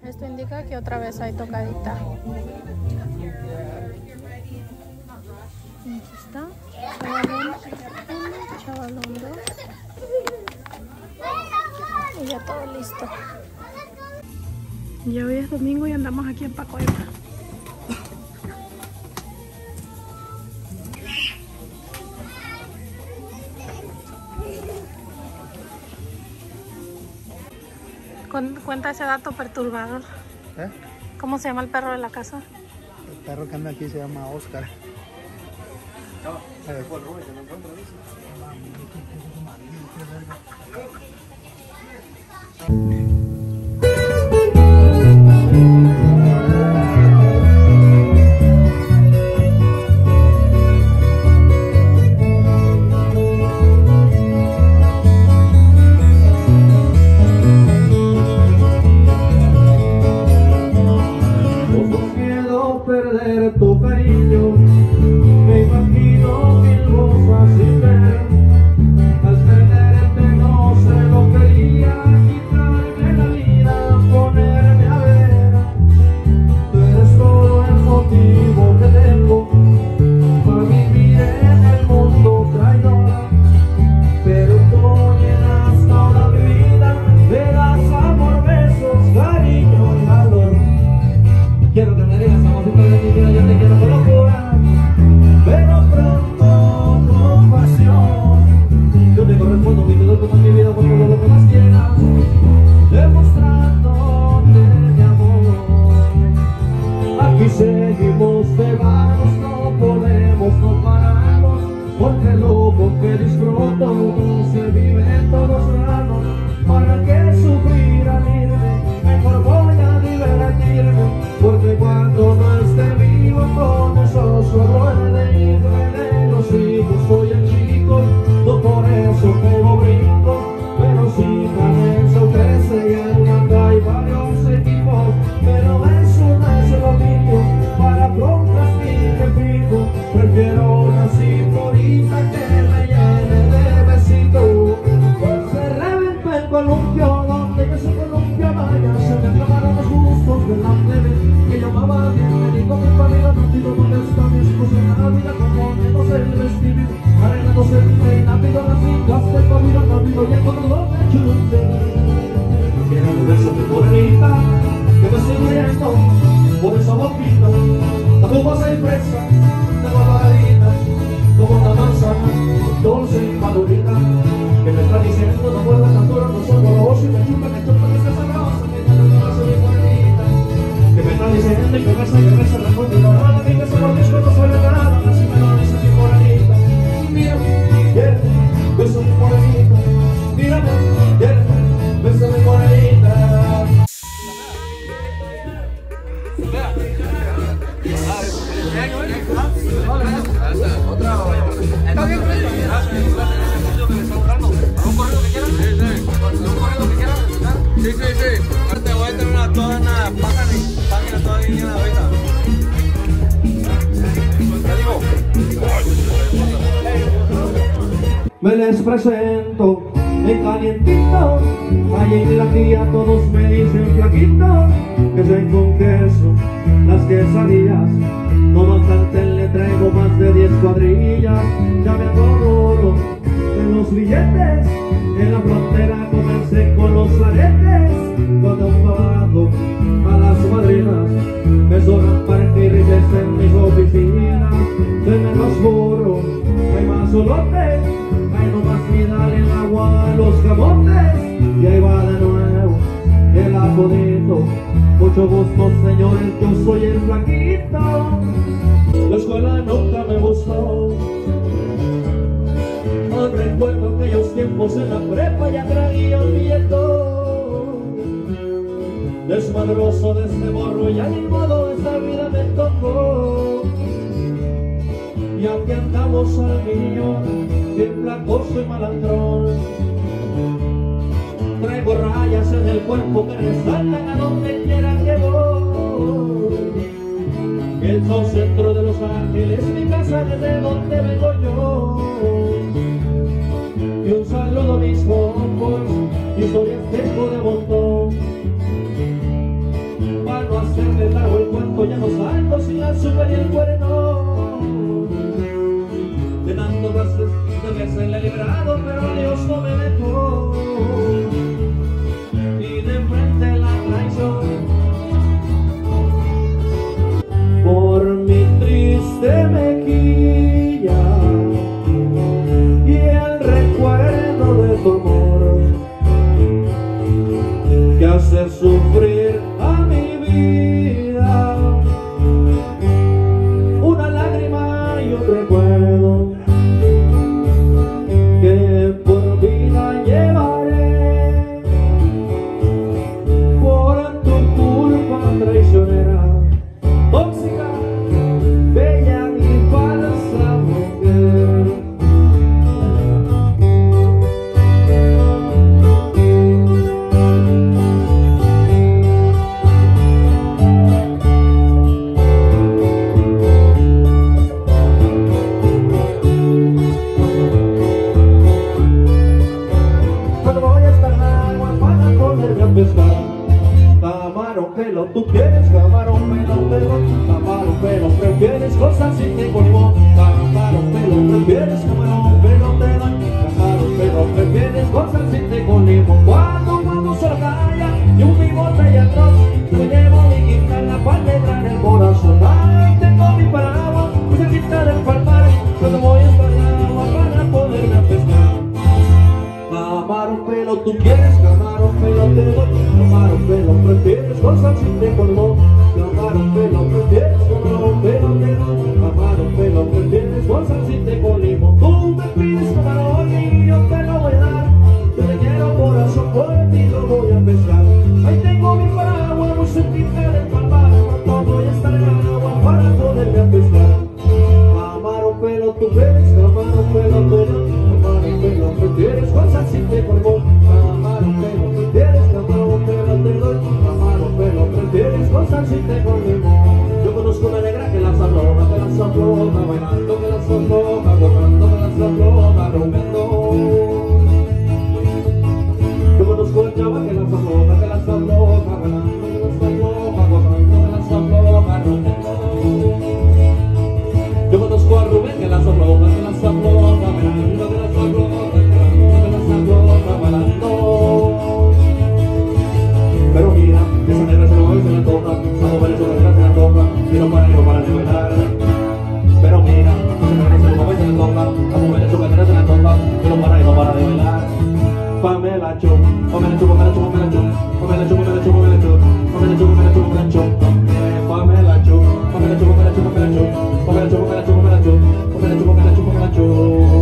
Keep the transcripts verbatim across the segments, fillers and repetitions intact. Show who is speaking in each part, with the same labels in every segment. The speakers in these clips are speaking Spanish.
Speaker 1: Esto indica que otra vez hay tocadita. Aquí está. Chavalón uno, chavalón dos. Y ya todo listo. Ya hoy es domingo y andamos aquí en Pacoima. Cuenta ese dato perturbador.
Speaker 2: ¿Eh?
Speaker 1: ¿Cómo se llama el perro de la casa?
Speaker 2: El perro que anda aquí se llama Oscar. Eh.
Speaker 3: Perder tu cariño, me imagino mil cosas sin ver. Al perderte no se lo quería, quitarme la vida, ponerme a ver. Tú eres todo el motivo que tengo para vivir en el mundo traidor. Pero tú llenas toda mi vida, me das amor, besos, cariño y valor. Quiero que me digas amorcito de mi vida, yo te quiero con locura, pero pronto con pasión. Yo te correspondo y te doy como en mi vida por todo lo que más quieras, demostrándote mi amor. Aquí seguimos de vanos, no podemos, no paramos, porque lo que disfruto se vive en todos lados. ¿Para qué sufrir al irme? Mejor voy a divertirme, porque cuando no esté vivo con eso solo he de irme de los hijos. Soy el chico, no por eso pego brincos, pero si cabeza crece y en una hay varios equipos. Pero eso no es lo mío, para compras ni que fijo, prefiero una cinturita que me llene de besitos. Se reventó el columpio, donde que se columpia vaya, se me acabaron los gustos de la plebe que llamaba bien. Me dijo mi familia, no pido dónde está mi esposa en la vida, como menos el vestido, arenándose el peinado, las fincas del pabellón, no pido ya con lo que chute. Quiero un beso de morenita, que me estoy muriendo por esa boquita, la jugosa y fresa, de barbaridad, como una manzana, dulce y madurita, que me está diciendo no vuelvas a duro, no soy goloso y me chupa, me chupa, que está sabrosa, que ya no me hace mi morenita, que me está diciendo y que besa, que besa la contigo, no me digas por mis cuentos, soy nada, así me lo dice mi morenita. Mírame, quiere, beso mi morenita, mírame, quiere, beso mi morenita.
Speaker 4: Sí, sí, sí. Ahora te voy a tener una, toda una página, página toda llena ahorita. ¿Qué digo?
Speaker 3: Me les presento en calientito, allí en la guía todos me dicen flaquito, que soy con queso, las quesadillas, no bastante le traigo más de diez cuadrillas, ya me adoro en los billetes, en la frontera comencé con los aretes, cuando bajo a las madrinas, me sobran partir en mis oficinas, se me los burros, hay más solotes, hay nomás ni dale el agua a los camotes, y ahí va de nuevo el apodito. Mucho gusto señores, yo soy el flaquito. La escuela nunca me gustó, no recuerdo aquellos tiempos en la prepa, ya traía un billeto. Desmadroso de este morro, ya ni modo, esta vida me tocó. Y aunque andamos al millón, bien placoso y malandrón, traigo rayas en el cuerpo que resaltan a donde quiera que voy. El sol centro de Los Ángeles, mi casa desde donde vengo yo. Y un saludo a mis compas, historias tengo de montón. abajo ya no salgo sin la azúcar y el cuerno. De tantos veces, de veces le he liberado, pero Dios no me dejó. Y de frente la traición. Por mi triste mejilla y el recuerdo de tu amor que hace sufrir a mi vida, una lágrima y un recuerdo que por vida llevaré, por tu culpa traicionera, tóxica, bella y falsa mujer. Camarón pelo, tú quieres camarón pelo, pelo, camarón pelo, prefieres cosas sin que limón. Camarón pelo, prefieres camarón pelo, te dan. Camarón pelo, prefieres cosas sin que limón. Cuando vamos a la playa y un bigote y atrás, me llevo mi guitarra para alegrar el corazón. Ay, tengo mi paraguas, mi cerquita del palmar, cuando voy a estar agua para poderme a pescar. Camarón pelo, tú quieres camarón pelo, te doy. Camarón pelo, prefieres cosas sin te colmó. Camarón pelo, prefieres camarón pelo, te doy. Camarón pelo, prefieres cosas sin te colmó. Tú me pides camarón y yo te lo voy a dar. Yo te quiero corazón fuerte y lo voy a pescar. Ahí tengo mi paraguas muy cerquita del palmar, cuando voy a estar en el agua para poderme a pescar. Camarón pelo, tú quieres camarón pelo, te doy. Camarón pelo, prefieres cosas sin te colmó. Camarón pelo, prefieres camarón pelo, te doy. Camarón pelo, prefieres cosas sin te colmó. Yo conozco una negra que la afloja, que la afloja bailando, que la afloja gozando, que la afloja rompiendo. Yo conozco a chava que la afloja, que la afloja bailando, que la afloja gozando, que la afloja rompiendo. Yo conozco a Rubén que las afloja, que las afloja bailando, que las afloja, que las afloja bailando. Pero mira, esa negra se lo va y se la toca, a mover su negra se la toca, y no para, y no para de bailar. Pero mira, esa negra se lo va y se la toca, a mover su negra se la toca, y no para, y no para de bailar. Pamela Chu, Pamela Chu, Pamela Chu, Pamela Chu, Pamela Chu, Pamela Chu, Pamela Chu, Pamela Chu, Pamela Chu, Pamela Chu, Pamela Chu, Pamela Chu, Pamela Chu, Pamela Chu, Pamela Chu, Pamela Chu, Pamela Chu, Pamela Chu, Pamela Chu, Pamela Chu.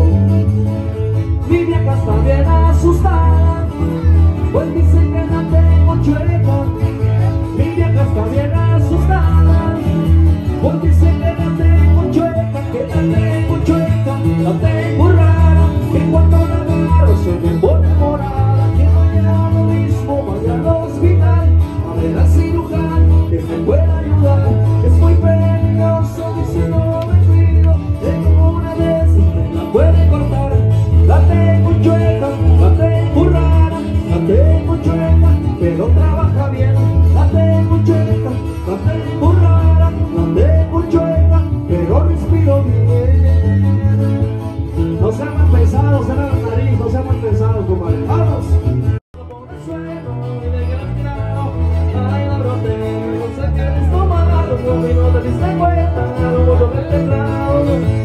Speaker 3: Mi vieja está bien asustada, pues dice que la tengo chueca. Mi vieja está bien asustada, pues dice que la tengo chueca, que la tengo chueca, la tengo rara, que cuando la agarro se me pone morada, que mañana lo mismo vaya al hospital a ver al cirujano que me pueda ayudar. Es muy peligroso y si no me cuido, tengo una vez que la puede cortar. La tengo chueca, la tengo rara, la tengo chueca, pero trabaja bien. La tengo chueca, la tengo rara, la tengo chueca, pero respiro bien. No sean mal pensados, sean la nariz, no sean mal pensados, compadre. ¡Vamos! Por el suelo y de gran tirado, ay, la brote, no sé qué les tomado, porque no te diste cuenta, no voy a ver temblado.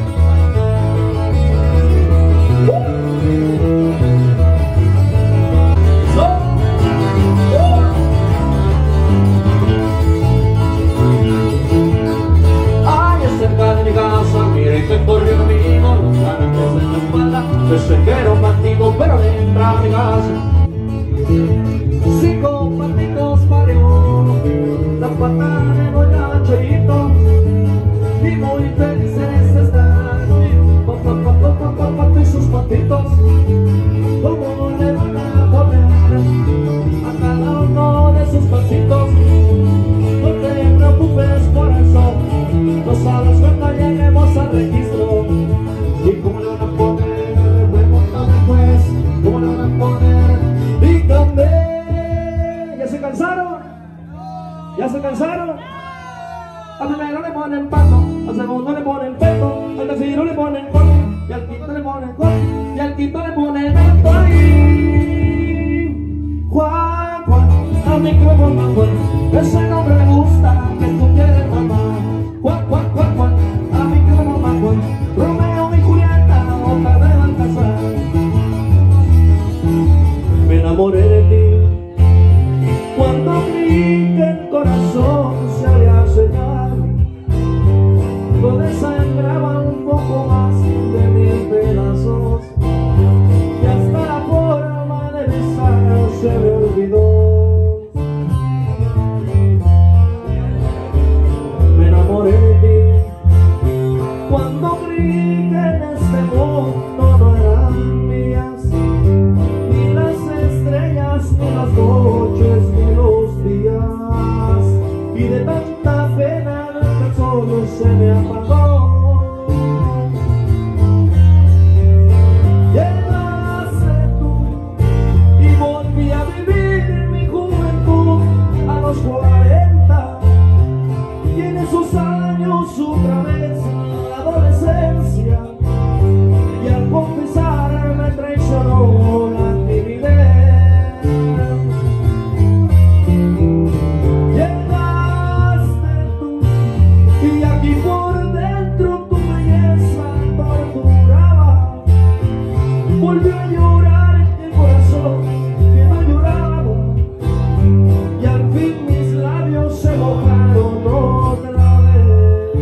Speaker 3: Cerca de mi casa, miren que corrió conmigo, los carantes en la espalda, pensé que era un bandido, pero entra a mi casa. Cinco bandidos parió, la patada de Don Nachito, y muy felices están, papá, papá, papá, papá, y sus patitos, como le van a poner a cada uno de sus pasitos. No te preocupes por eso, no sabes cuando lleguemos al registro. Y cómo le van a poner, le preguntan después, cómo le van a poner. Díganme, ¿ya se cansaron? ¿Ya se cansaron? Al primero le ponen pato, al segundo le ponen peto, al tercero le ponen col, y al quinto le ponen col, y al quinto le ponen gato. Juan, Juan, a mí que me pongan Juan, ese nombre me gusta, que tú quieres mamá. Juan, Juan, Juan, Juan, a mí que me pongan Juan, Romeo y Julieta, otra vez van a casar. Me enamoré de ti, cuando vi que el corazón se había sellado, lo desangraba un poco más de mil pedazos, y hasta la forma de besar se me olvidó. Me enamoré de ti, cuando creí que en este mundo no eran mías ni las estrellas, ni las noches, ni los días, y de tanta pena el sol se me apagó. Llegaste tú y volví a vivir mi juventud a los cuarenta, y en esos años otra vez la adolescencia, y al confesar me traicionó la timidez. Llegaste tú y aquí por dentro tu belleza torturaba, volvió a llorar el corazón que no lloraba, y al fin mis labios se mojaron otra vez.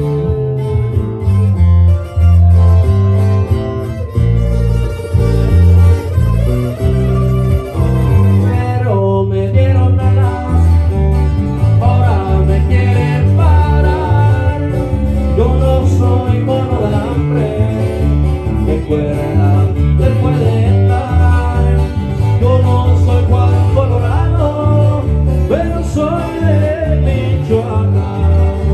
Speaker 3: Pero me dieron alas, ahora me quieren parar. Yo no soy mono de hambre, que fuera le puede dar. Yo no soy Juan Colorado, pero soy de Michoacán.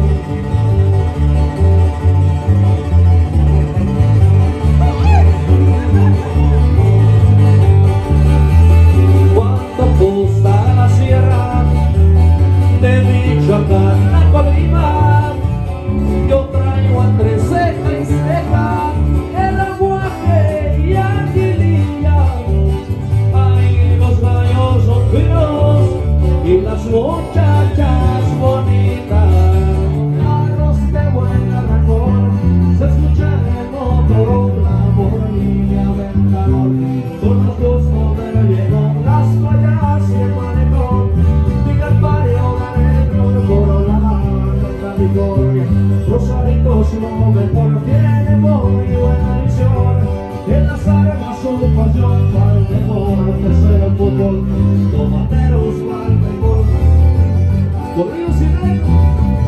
Speaker 3: Cuando gusta la sierra de Michoacán a Colima, yo traigo entre ceja y ceja el aguaje y aguililla. Ahí los gallos son finos y las muchachas bonitas. Carros de buena razón se escuchan en el motor, la borrilla del calor. Son los dos modelos llegan las playas y el malecón, y el barrio adentro por la marca Victoria. Rosaritos no me por tiene muy buena visión, en las armas su pasión para el deporte es el fútbol. Tomateros para el béisbol, corridos y negros